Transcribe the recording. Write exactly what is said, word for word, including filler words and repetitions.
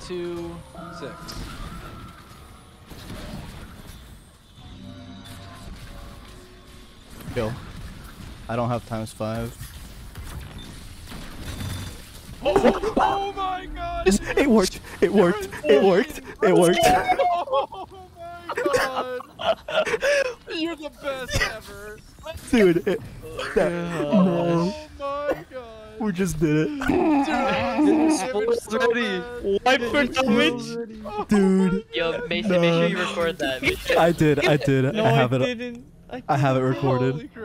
two, six. Go. I don't have times five. Oh, oh my god! It worked. It worked. It worked. It worked. Oh my god! You're the best ever. Dude, it, that, Oh no. my god! We just did it. Dude, It's ready. Wipe for damage. Dude. Yo, Mason, No. make sure you record that. Make sure- I did. I did. No, I have I it. didn't. I have it recorded.